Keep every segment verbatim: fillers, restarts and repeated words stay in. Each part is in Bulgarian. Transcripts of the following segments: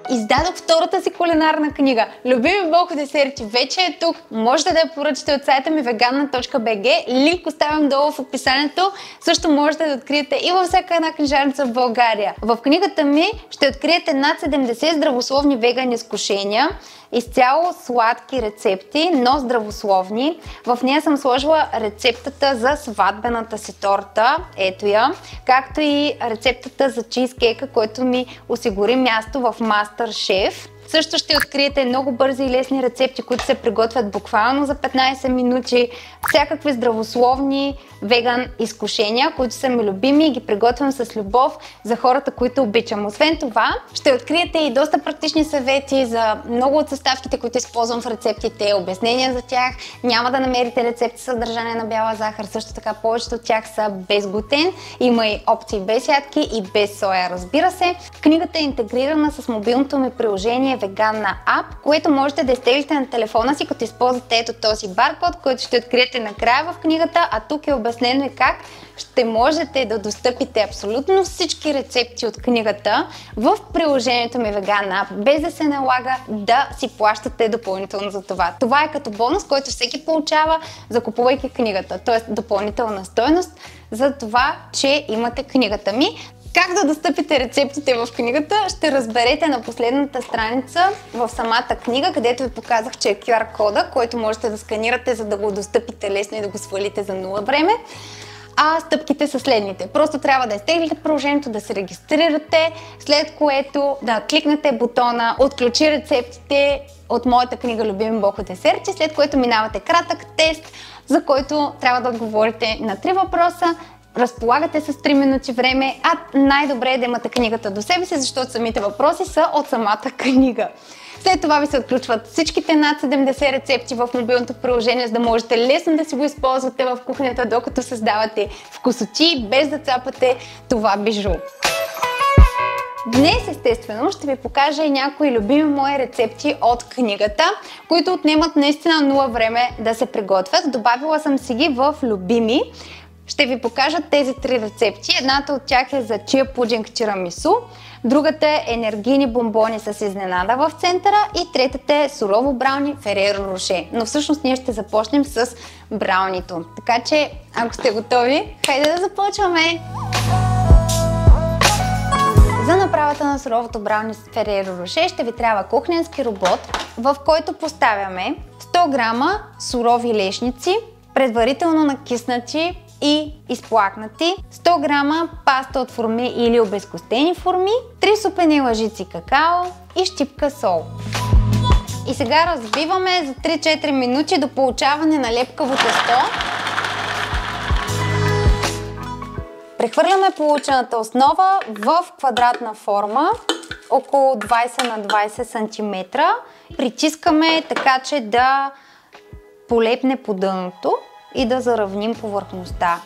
Издадох втората си кулинарна книга. Любими Бохо десерти вече е тук. Можете да я поръчате от сайта ми веганна точка би джи. Линк оставям долу в описанието. Също можете да откриете и във всяка една книжарница в България. В книгата ми ще откриете над седемдесет здравословни веган изкушения. Изцяло сладки рецепти, но здравословни. В нея съм сложила рецептата за сватбената си торта, ето я, както и рецептата за чизкейка, който ми осигури място в MasterChef. Също ще откриете много бързи и лесни рецепти, които се приготвят буквално за петнайсет минути. Всякакви здравословни веган изкушения, които са ми любими и ги приготвям с любов за хората, които обичам. Освен това, ще откриете и доста практични съвети за много от съставките, които използвам в рецептите, обяснения за тях. Няма да намерите рецепти с съдържание на бяла захар, също така повечето от тях са без глутен. Има и опции без ядки и без соя, разбира се. Книгата е интегрирана с мобилното ми приложение Веганна ап, което можете да изтеглите на телефона си, като използвате ето този баркод, който ще откриете накрая в книгата, а тук е обяснено и как ще можете да достъпите абсолютно всички рецепти от книгата в приложението ми Веганна ап, без да се налага да си плащате допълнително за това. Това е като бонус, който всеки получава, закупувайки книгата, т.е. допълнителна стойност за това, че имате книгата ми. Как да достъпите рецептите в книгата ще разберете на последната страница в самата книга, където ви показах, че е кю ар кода, който можете да сканирате, за да го достъпите лесно и да го свалите за нула време. А стъпките са следните. Просто трябва да изтеглите приложението, да се регистрирате, след което да кликнете бутона "Отключи рецептите" от моята книга Любими Бохо десерти, след което минавате кратък тест, за който трябва да отговорите на три въпроса. Разполагате с три минути време, а най-добре е да имате книгата до себе си, защото самите въпроси са от самата книга. След това ви се отключват всичките над седемдесет рецепти в мобилното приложение, за да можете лесно да си го използвате в кухнята, докато създавате вкусоти, без да цапате това бижу. Днес, естествено, ще ви покажа и някои любими мои рецепти от книгата, които отнемат наистина нула време да се приготвят. Добавила съм си ги в любими. Ще ви покажа тези три рецепти. Едната от тях е за чия пудинг тирамису, другата е енергийни бомбони с изненада в центъра и третата е сурово брауни Фереро Роше. Но всъщност ние ще започнем с браунито. Така че, ако сте готови, хайде да започваме! За направата на суровото брауни с Фереро Роше ще ви трябва кухненски робот, в който поставяме сто грама сурови лешници, предварително накиснати и изплакнати, сто грама паста от форми или обезкостени форми, три супени лъжици какао и щипка сол. И сега разбиваме за три-четири минути до получаване на лепкаво тесто. Прехвърляме получената основа в квадратна форма, около двайсет на двайсет сантиметра. Притискаме така, че да полепне по дъното и да заравним повърхността.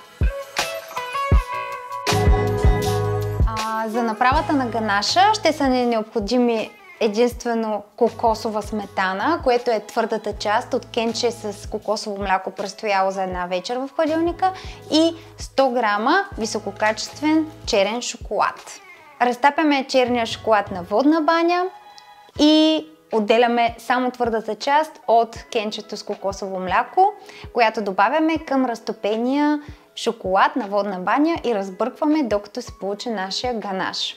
А, за направата на ганаша ще са ни необходими единствено кокосова сметана, което е твърдата част от кенче с кокосово мляко, престояло за една вечер в хладилника, и сто грама висококачествен черен шоколад. Разтапяме черния шоколад на водна баня и отделяме само твърдата част от кенчето с кокосово мляко, която добавяме към разтопения шоколад на водна баня и разбъркваме, докато се получи нашия ганаш.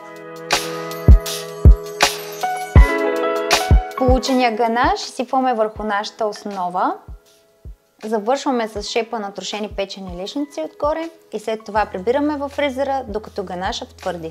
Получения ганаш сипваме върху нашата основа, завършваме с шепа на трошени печени лешници отгоре и след това прибираме във фризера, докато ганаша твърди.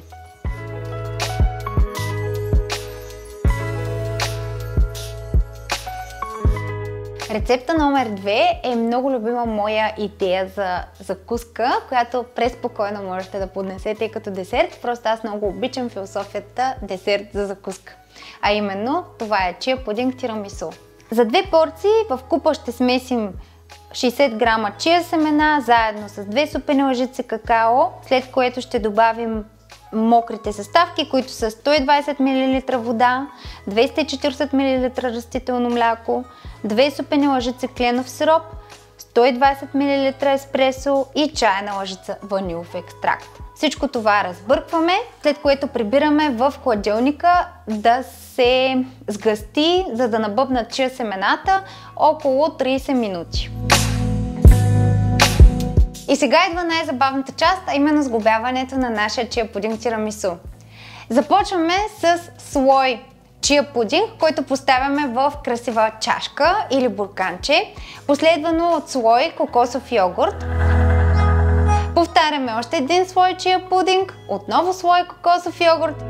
Рецепта номер две е много любима моя идея за закуска, която преспокойно можете да поднесете и като десерт. Просто аз много обичам философията десерт за закуска. А именно, това е чия пудинг тирамису. За две порции в купа ще смесим шейсет грама чия семена, заедно с две супени лъжици какао, след което ще добавим мокрите съставки, които са сто и двайсет милилитра вода, двеста и четирийсет милилитра растително мляко, две супени лъжици кленов сироп, сто и двайсет милилитра еспресо и чайна лъжица ванилов екстракт. Всичко това разбъркваме, след което прибираме в хладилника да се сгъсти, за да набъбнат чия семената около трийсет минути. И сега идва най-забавната част, а именно сглобяването на нашия чия пудинг тирамису. Започваме с слой чия пудинг, който поставяме в красива чашка или бурканче, последвано от слой кокосов йогурт. Повтаряме още един слой чия пудинг, отново слой кокосов йогурт.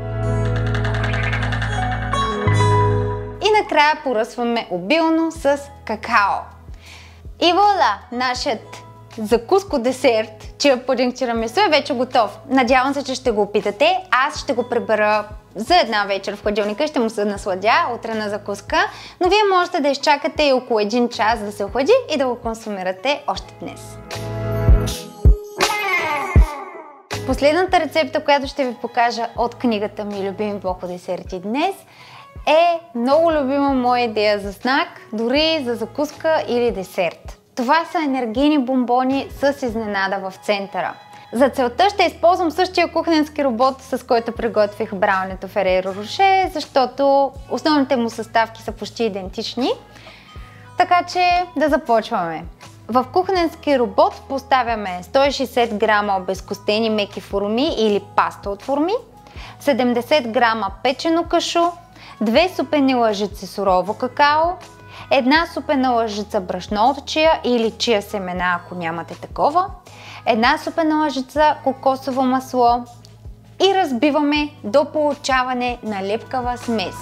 И накрая поръсваме обилно с какао. И вуаля, нашият закуско-десерт чия пудинг тирамису е вече готов. Надявам се, че ще го опитате. Аз ще го прибера за една вечер в хладилника и ще му се насладя утре на закуска, но вие можете да изчакате и около един час да се охлади и да го консумирате още днес. Последната рецепта, която ще ви покажа от книгата ми Любими бохо десерти днес, е много любима моя идея за знак, дори за закуска или десерт. Това са енергийни бомбони с изненада в центъра. За целта ще използвам същия кухненски робот, с който приготвих браунито Фереро Роше, защото основните му съставки са почти идентични. Така че да започваме. В кухненски робот поставяме сто и шейсет грама обезкостени меки форми или паста от форми, седемдесет грама печено кашу, две супени лъжици сурово какао, една супена лъжица брашно от чия или чия семена, ако нямате такова, една супена лъжица кокосово масло и разбиваме до получаване на лепкава смес.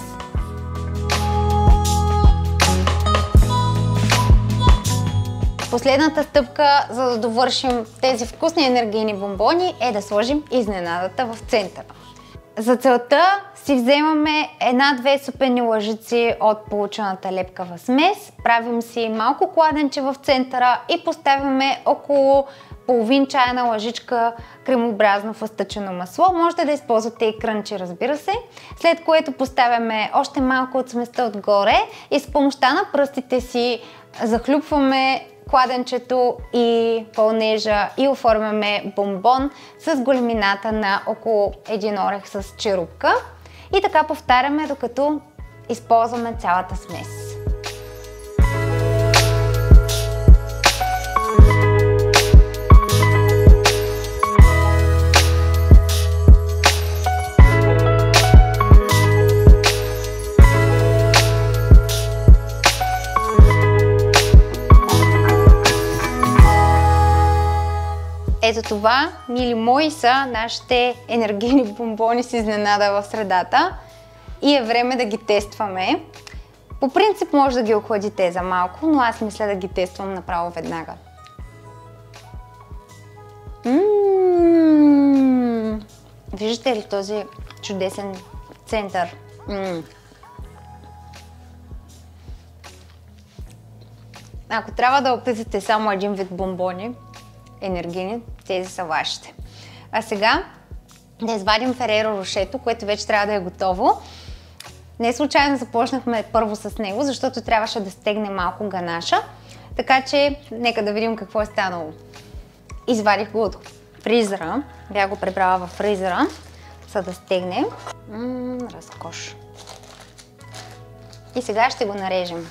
Последната стъпка, за да довършим тези вкусни енергийни бомбони, е да сложим изненадата в центъра. За целта си вземаме една-две супени лъжици от получената лепкава смес, правим си малко кладенче в центъра и поставяме около половин чайна лъжичка кремообразно фъстъчено масло. Можете да използвате и крънчи, разбира се, след което поставяме още малко от сместа отгоре и с помощта на пръстите си захлюпваме кладенчето и пълнежа и оформяме бомбон с големината на около един орех с черупка. И така повтаряме, докато използваме цялата смес. Ето това, мили мои, са нашите енергийни бомбони с изненада в средата и е време да ги тестваме. По принцип може да ги охладите за малко, но аз мисля да ги тествам направо веднага. Ммм! Виждате ли този чудесен център? Ммм! Ако трябва да опитате само един вид бомбони, енергийни, тези са вашите. А сега да извадим Фереро Рошето, което вече трябва да е готово. Не случайно започнахме първо с него, защото трябваше да стегне малко ганаша. Така че нека да видим какво е станало. Извадих го от фризера, бях го прибрала във фризера, за да стегне. Ммм, разкош. И сега ще го нарежем.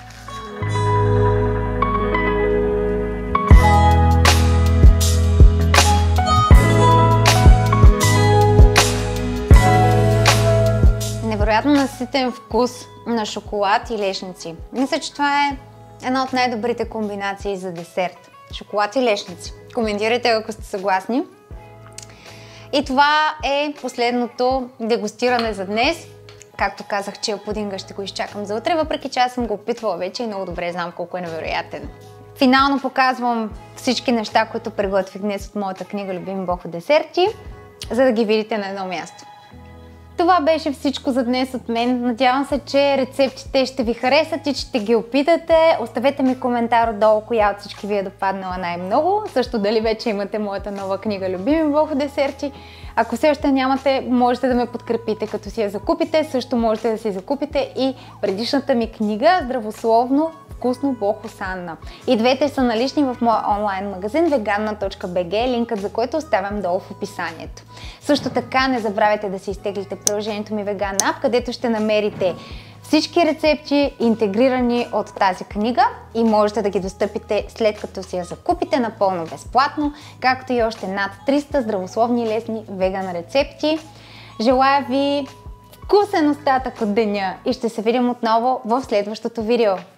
Невероятно наситен вкус на шоколад и лешници. Мисля, че това е една от най-добрите комбинации за десерт. Шоколад и лешници. Коментирайте, ако сте съгласни. И това е последното дегустиране за днес. Както казах, че пудинга ще го изчакам за утре, въпреки че аз съм го опитвала вече и много добре знам колко е невероятен. Финално показвам всички неща, които приготвих днес от моята книга Любими бохо десерти, за да ги видите на едно място. Това беше всичко за днес от мен. Надявам се, че рецептите ще ви харесат и че ще ги опитате. Оставете ми коментар отдолу, коя от всички ви е допаднала най-много. Също дали вече имате моята нова книга Любими бохо десерти. Ако все още нямате, можете да ме подкрепите, като си я закупите. Също можете да си закупите и предишната ми книга Здравословно вкусно бохо с Анна. И двете са налични в моя онлайн магазин veganna точка bg, линкът за който оставям долу в описанието. Също така не забравяйте да си изтеглите приложението ми Vegan App, където ще намерите всички рецепти, интегрирани от тази книга, и можете да ги достъпите след като си я закупите напълно безплатно, както и още над триста здравословни и лесни веган рецепти. Желая ви вкусен остатък от деня и ще се видим отново в следващото видео.